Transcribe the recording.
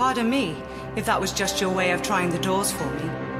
Pardon me, if that was just your way of trying the doors for me.